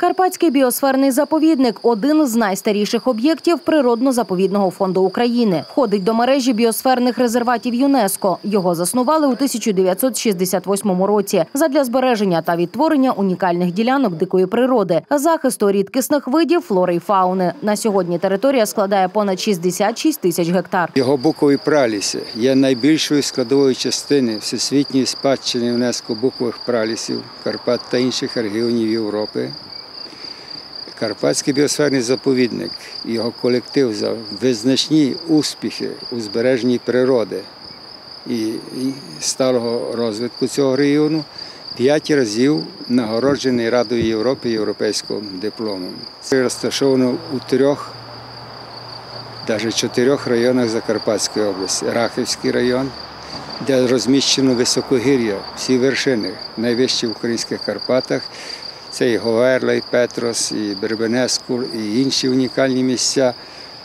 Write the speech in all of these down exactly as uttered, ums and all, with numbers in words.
Карпатський біосферний заповідник – один з найстаріших об'єктів Природно-заповідного фонду України. Входить до мережі біосферних резерватів ЮНЕСКО. Його заснували у тисяча дев'ятсот шістдесят восьмому році задля збереження та відтворення унікальних ділянок дикої природи, захисту рідкісних видів флори й фауни. На сьогодні територія складає понад шістдесят шість тисяч гектар. Його букові праліси є найбільшою складовою частиною всесвітньої спадщини ЮНЕСКО букових пралісів Карпат та інших регіонів Європи. Карпатський біосферний заповідник і його колектив за визначні успіхи у збереженні природи і сталого розвитку цього регіону п'ять разів нагороджений Радою Європи європейським дипломом. Це розташовано у трьох, навіть чотирьох районах Закарпатської області. Рахівський район, де розміщено високогір'я, всі вершини, найвищі в українських Карпатах. Це і Говерла, і Петрос, і Бербенескул, і інші унікальні місця.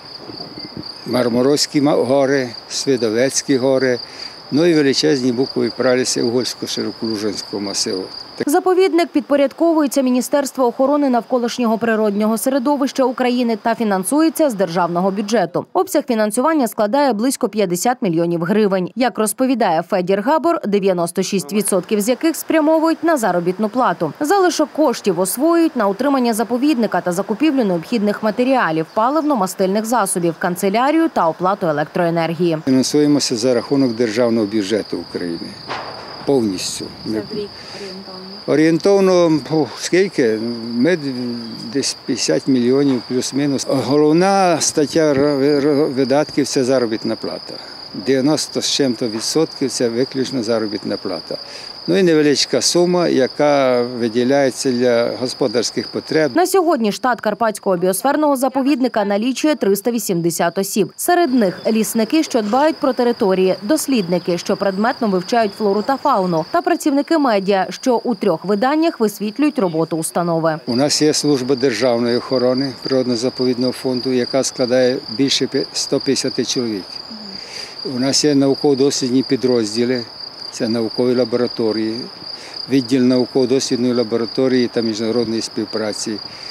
Марморозькі гори, Свидовецькі гори, ну і величезні букові праліси Угольсько-Широколужанського масиву. Заповідник підпорядковується Міністерству охорони навколишнього природнього середовища України та фінансується з державного бюджету. Обсяг фінансування складає близько п'ятдесят мільйонів гривень. Як розповідає Федір Габор, дев'яносто шість відсотків з яких спрямовують на заробітну плату. Залишок коштів освоюють на утримання заповідника та закупівлю необхідних матеріалів, паливно-мастильних засобів, канцелярію та оплату електроенергії. Фінансуємося за рахунок державного бюджету України. Повністю. За рік орієнтовно? Орієнтовно, скільки? Ми десь п'ятдесят мільйонів плюс-мінус. Головна стаття видатків – це заробітна плата. дев'яносто з чим-то відсотків – це виключно заробітна плата. Ну і невеличка сума, яка виділяється для господарських потреб. На сьогодні штат Карпатського біосферного заповідника налічує триста вісімдесят осіб. Серед них лісники, що дбають про території, дослідники, що предметно вивчають флору та фауну, та працівники медіа, що у трьох виданнях висвітлюють роботу установи. У нас є служба державної охорони Природно-заповідного фонду, яка складає більше ста п'ятдесяти чоловік. У нас є науково-дослідні підрозділи. Це наукові лабораторії, відділ науково-дослідної лабораторії та міжнародної співпраці,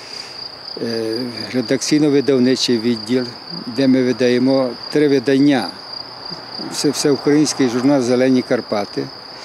редакційно-видавничий відділ, де ми видаємо три видання. Це всеукраїнський журнал «Зелені Карпати»,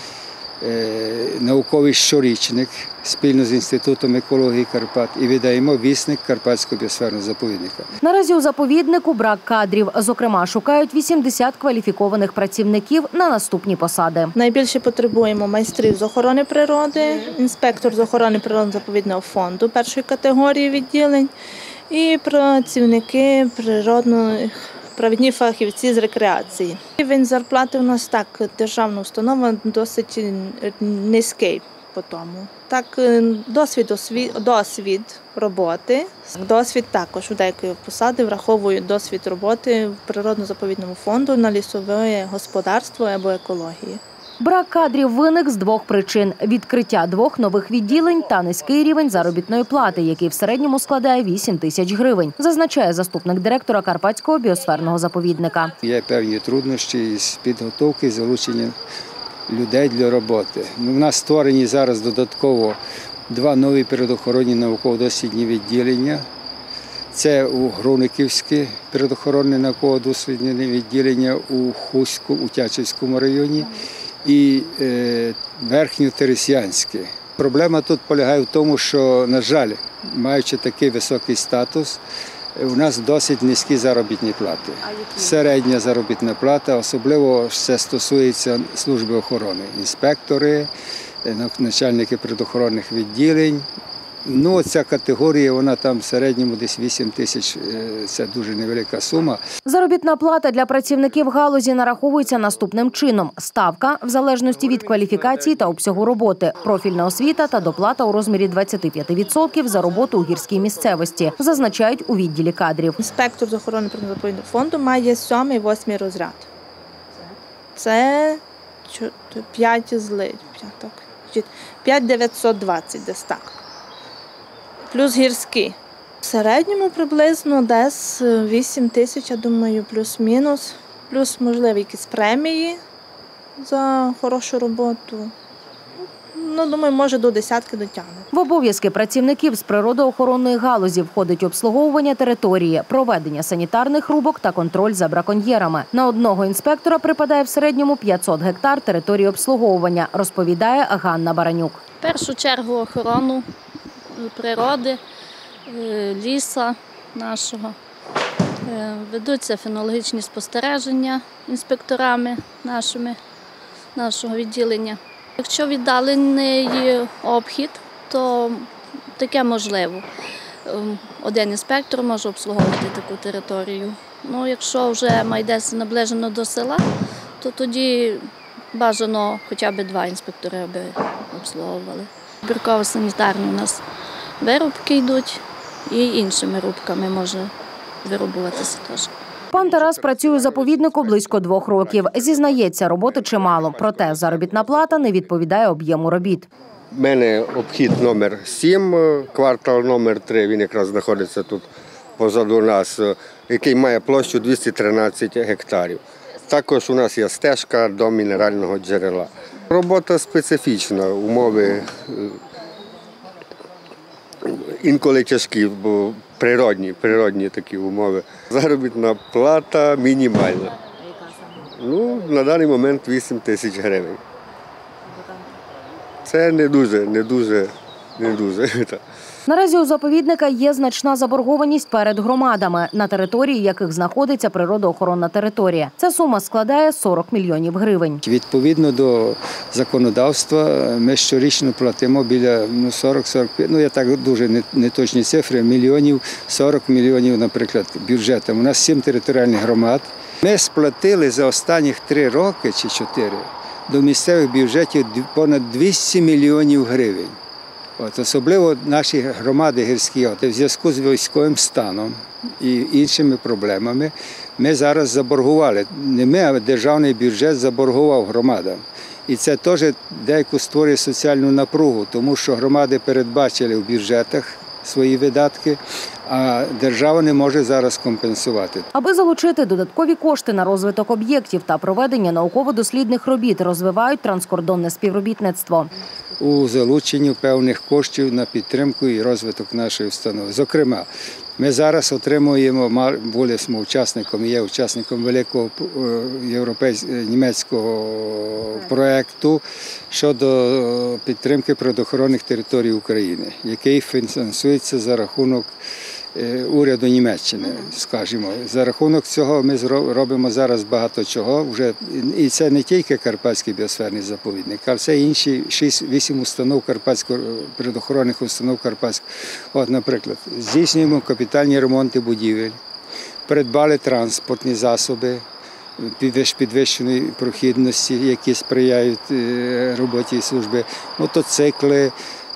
науковий щорічник спільно з Інститутом екології Карпат і видаємо вісник Карпатського біосферного заповідника. Наразі у заповіднику брак кадрів. Зокрема, шукають вісімдесят кваліфікованих працівників на наступні посади. Найбільше потребуємо майстрів з охорони природи, інспектор з охорони природно-заповідного фонду першої категорії відділень і працівники природних провідні фахівці з рекреації. Рівень зарплати у нас так, державна установа досить низький по тому. Так, досвід, досвід роботи, досвід також у деякої посади враховують досвід роботи в природно-заповідному фонду на лісове господарство або екології. Брак кадрів виник з двох причин – відкриття двох нових відділень та низький рівень заробітної плати, який в середньому складає вісім тисяч гривень, зазначає заступник директора Карпатського біосферного заповідника. Є певні труднощі з підготовки, залучення людей для роботи. У нас створені зараз додатково два нові природоохоронні науково-дослідні відділення. Це у Груниківське природоохоронне науково-дослідне відділення у Хуську, у Тячівському районі і е, Верхньотересянське. Проблема тут полягає в тому, що, на жаль, маючи такий високий статус, у нас досить низькі заробітні плати. Середня заробітна плата, особливо це стосується служби охорони. Інспектори, начальники природоохоронних відділень. Ну, ця категорія, вона там в середньому десь вісім тисяч, це дуже невелика сума. Заробітна плата для працівників галузі нараховується наступним чином. Ставка в залежності від кваліфікації та обсягу роботи, профільна освіта та доплата у розмірі двадцять п'ять відсотків за роботу у гірській місцевості, зазначають у відділі кадрів. Інспектор з охорони природно-заповідного фонду має сьомий, восьмий розряд. Це п'ять злить, п'ять дев'ятсот двадцять десь так. Плюс гірські. В середньому приблизно десь вісім тисяч, я думаю, плюс-мінус. Плюс, можливо, якісь премії за хорошу роботу. ну, думаю, може до десятки дотягне. В обов'язки працівників з природоохоронної галузі входить обслуговування території, проведення санітарних рубок та контроль за браконьєрами. На одного інспектора припадає в середньому п'ятсот гектар території обслуговування, розповідає Ганна Баранюк. В першу чергу охорону природи, ліса нашого. Ведуться фенологічні спостереження інспекторами нашими, нашого відділення. Якщо віддалений обхід, то таке можливо. Один інспектор може обслуговувати таку територію. Ну, якщо вже майдеться наближено до села, то тоді бажано хоча б два інспектори, аби обслуговували. Бірково-санітарні у нас вирубки йдуть і іншими рубками може вирубуватися теж. Пан Тарас працює у заповіднику близько двох років. Зізнається, роботи чимало, проте заробітна плата не відповідає об'єму робіт. У мене обхід номер сім, квартал номер три, він якраз знаходиться тут позаду нас, який має площу двісті тринадцять гектарів. Також у нас є стежка до мінерального джерела. Робота специфічна, умови інколи тяжкі, бо природні, природні такі умови. Заробітна плата мінімальна. Ну, на даний момент вісім тисяч гривень. Це не дуже, не дуже, не дуже. Наразі у заповідника є значна заборгованість перед громадами, на території яких знаходиться природоохоронна територія. Ця сума складає сорок мільйонів гривень. Відповідно до законодавства ми щорічно платимо біля ну, сорок сорок п'ять, ну я так дуже неточні цифри, мільйонів, сорок мільйонів, наприклад, бюджетом. У нас сім територіальних громад. Ми сплатили за останніх три роки чи чотири до місцевих бюджетів понад двісті мільйонів гривень. От, особливо наші громади гірські, от, в зв'язку з військовим станом і іншими проблемами, ми зараз заборгували. Не ми, а державний бюджет заборгував громадам. І це теж деяку створює соціальну напругу, тому що громади передбачили в бюджетах свої видатки, а держава не може зараз компенсувати. Аби залучити додаткові кошти на розвиток об'єктів та проведення науково-дослідних робіт, розвивають транскордонне співробітництво. У залученні певних коштів на підтримку і розвиток нашої установи. Зокрема, ми зараз отримуємо, були учасником, є учасником великого європейського німецького проєкту щодо підтримки природоохоронних територій України, який фінансується за рахунок уряду Німеччини, скажімо. За рахунок цього ми робимо зараз багато чого. Вже, і це не тільки Карпатський біосферний заповідник, а це інші шість-вісім установ Карпатського, природоохоронних установ Карпатського. От, наприклад, здійснюємо капітальні ремонти будівель, придбали транспортні засоби підвищеної прохідності, які сприяють роботі служби, мотоцикли,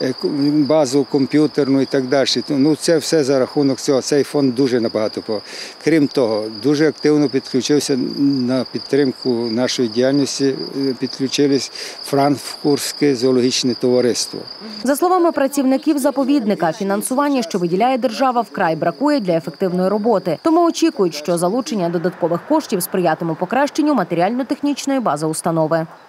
базу комп'ютерну і так далі. Ну, це все за рахунок цього. Цей фонд дуже набагато. Крім того, дуже активно підключився на підтримку нашої діяльності, підключились Франкфуртське зоологічне товариство. За словами працівників заповідника, фінансування, що виділяє держава, вкрай бракує для ефективної роботи. Тому очікують, що залучення додаткових коштів сприятиме покращенню матеріально-технічної бази установи.